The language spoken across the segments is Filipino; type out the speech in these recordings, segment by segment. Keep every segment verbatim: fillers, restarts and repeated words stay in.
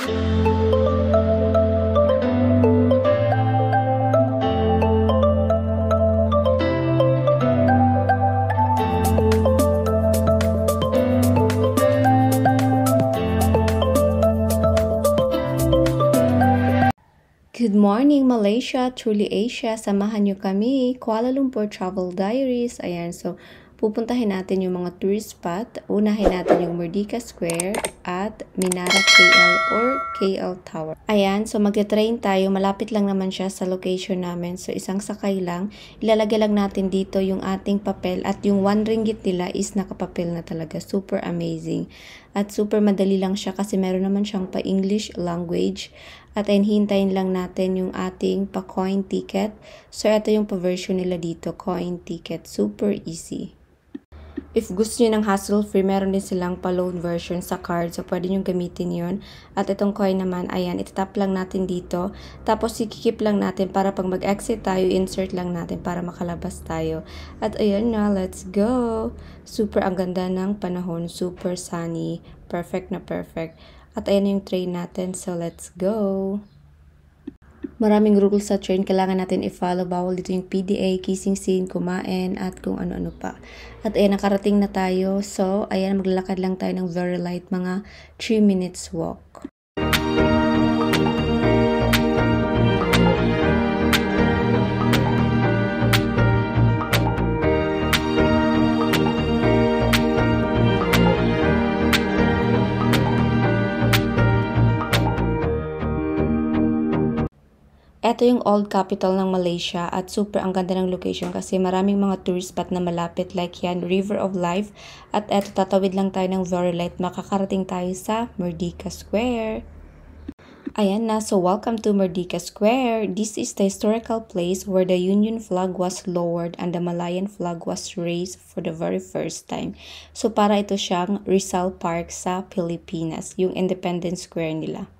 Good morning, Malaysia, truly Asia. Samahan nyo kami, Kuala Lumpur Travel Diaries. Ayan, so pupuntahin natin yung mga tourist spot. Unahin natin yung Merdeka Square at Menara K L or K L Tower. Ayan, so magte-train tayo. Malapit lang naman siya sa location namin. So isang sakay lang. Ilalagay lang natin dito yung ating papel at yung one ringgit nila is nakapapel na talaga. Super amazing. At super madali lang siya kasi meron naman siyang pa-English language. At ayun, hintayin lang natin yung ating pa-coin ticket. So, ito yung pa-version nila dito, coin ticket. Super easy. If gusto nyo ng hassle-free, meron din silang pa-loan version sa card. So, pwede nyo gamitin yun. At itong coin naman, ayan, itatap lang natin dito. Tapos, ikikip lang natin para pag mag-exit tayo, insert lang natin para makalabas tayo. At ayun na, let's go! Super ang ganda ng panahon. Super sunny. Perfect na perfect. At ayan yung train natin. So, let's go! Maraming rules sa train. Kailangan natin i-follow. Bawal dito yung P D A, kissing scene, kumain, at kung ano-ano pa. At ayan, nakarating na tayo. So, ayan, maglalakad lang tayo ng very light. Mga three minutes walk. Ito yung old capital ng Malaysia at super ang ganda ng location kasi maraming mga tourist spot na malapit like yan, River of Life. At eto, tatawid lang tayo ng very light, makakarating tayo sa Merdeka Square. Ayan na, so welcome to Merdeka Square. This is the historical place where the Union flag was lowered and the Malayan flag was raised for the very first time. So para ito siyang Rizal Park sa Pilipinas, yung Independence Square nila.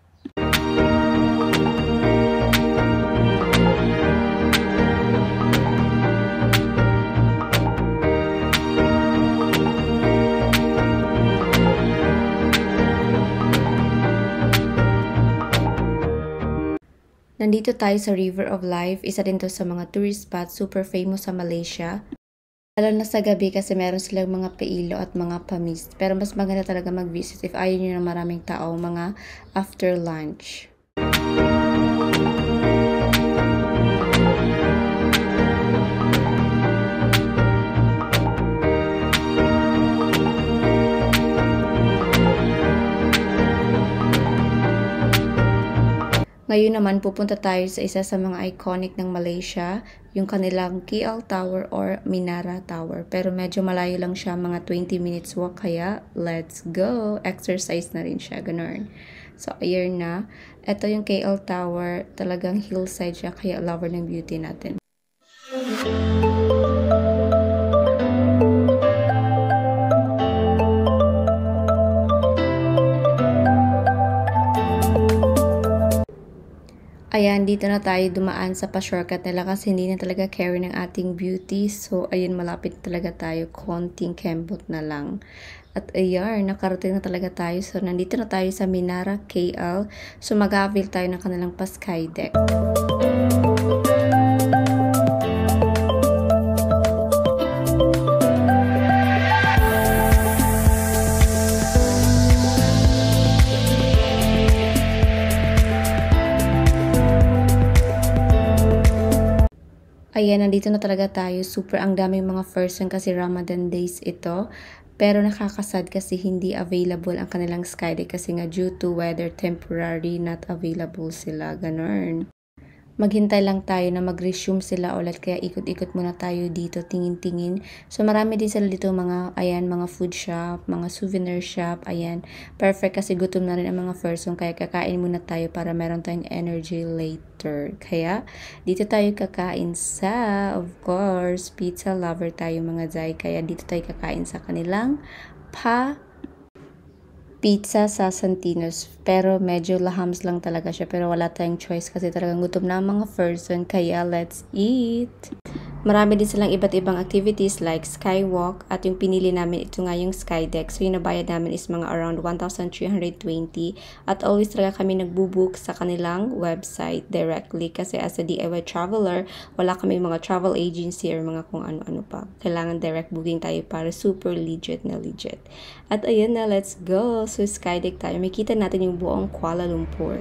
Nandito tayo sa River of Life. Isa din to sa mga tourist spots. Super famous sa Malaysia. Lalo na sa gabi kasi meron silang mga pailo at mga pamist. Pero mas maganda talaga mag-visit if ayaw nyo na maraming tao, mga after lunch. Ngayon naman, pupunta tayo sa isa sa mga iconic ng Malaysia, yung kanilang K L Tower or Menara Tower. Pero medyo malayo lang siya, mga twenty minutes walk, kaya let's go! Exercise na rin siya, ganun. So, ayun na. Ito yung K L Tower, talagang hillside siya, kaya lover ng beauty natin. Ayan, dito na tayo dumaan sa pa-shortcut nila kasi hindi na talaga carry ng ating beauty. So, ayun, malapit talaga tayo. Konting kembot na lang. At ayan, nakarating na talaga tayo. So, nandito na tayo sa Menara K L. So, mag-avail tayo ng kanilang pa-sky deck. Ayan, nandito na talaga tayo. Super ang daming mga person kasi Ramadan days ito. Pero nakakasad kasi hindi available ang kanilang skydeck kasi nga due to weather temporary not available sila. Ganun. Maghintay lang tayo na mag-resume sila ulit kaya ikot-ikot muna tayo dito, tingin-tingin. So marami din sila dito mga, ayan, mga food shop, mga souvenir shop, ayan. Perfect kasi gutom na rin ang mga person kaya kakain muna tayo para meron tayong energy later. Kaya dito tayo kakain sa, of course, pizza lover tayo mga Zay. Kaya dito tayo kakain sa kanilang pa pizza sa Santinos. Pero medyo lahams lang talaga siya. Pero wala tayong choice kasi talagang gutom na ang mga person. Kaya let's eat! Marami din silang iba't ibang activities like skywalk at yung pinili namin ito nga yung skydeck. So yung nabayad namin is mga around one thousand three hundred twenty at always talaga kami nagbubook sa kanilang website directly kasi as a D I Y traveler, wala kami mga travel agency or mga kung ano-ano pa. Kailangan direct booking tayo para super legit na legit. At ayun na, let's go! So skydeck tayo. Makita natin yung buong Kuala Lumpur.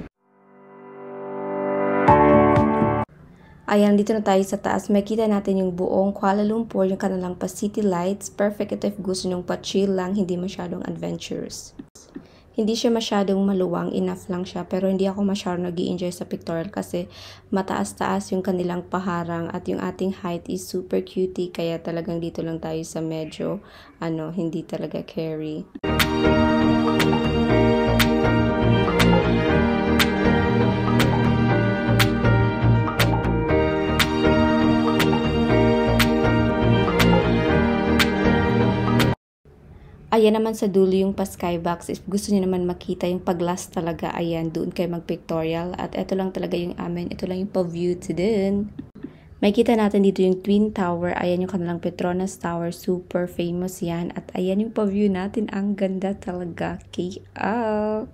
Ayan, dito na tayo sa taas. Makita natin yung buong Kuala Lumpur, yung kanilang pa city lights. Perfect ito if gusto nyong pa-chill lang, hindi masyadong adventurous. Hindi siya masyadong maluwang, enough lang siya. Pero hindi ako masyadong nag-i-enjoy sa pictorial kasi mataas-taas yung kanilang paharang at yung ating height is super cutie. Kaya talagang dito lang tayo sa medyo, ano, hindi talaga carry. Ayan naman sa dulo yung pa skybox. If gusto niyo naman makita yung pag-glass talaga, ayan, doon kayo mag-pictorial. At ito lang talaga yung amin. Ito lang yung pa-view to din. Makita natin dito yung Twin Tower. Ayan yung kanilang Petronas Tower. Super famous yan. At ayan yung pa-view natin. Ang ganda talaga. K L.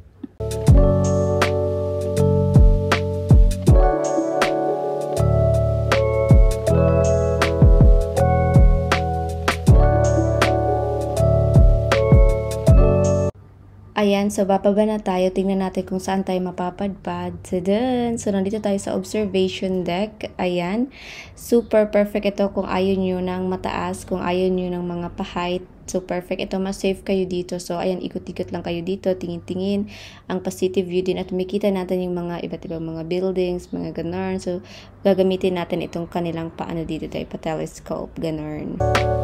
Ayan, so bababa na tayo. Tingnan natin kung saan tayo mapapadpad. So, dun. So, nandito tayo sa observation deck. Ayan. Super perfect ito kung ayaw nyo ng mataas, kung ayaw nyo ng mga pa-height. So, perfect ito. Mas safe kayo dito. So, ayan, ikot-ikot lang kayo dito. Tingin-tingin. Ang positive view din. At makita natin yung mga iba't ibang mga buildings, mga ganon. So, gagamitin natin itong kanilang paano dito tayo, pa-telescope. Ganon.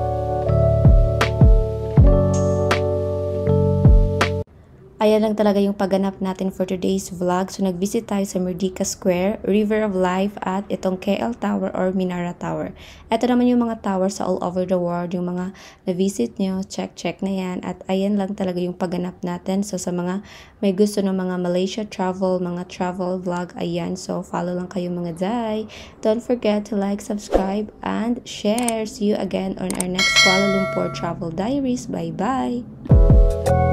Ayan lang talaga yung pagganap natin for today's vlog. So, nag-visit tayo sa Merdeka Square, River of Life, at itong K L Tower or Minara Tower. Ito naman yung mga towers sa all over the world. Yung mga na-visit nyo, check-check na yan. At ayan lang talaga yung pagganap natin. So, sa mga may gusto ng mga Malaysia travel, mga travel vlog, ayan. So, follow lang kayo mga day. Don't forget to like, subscribe, and share. See you again on our next Kuala Lumpur Travel Diaries. Bye-bye!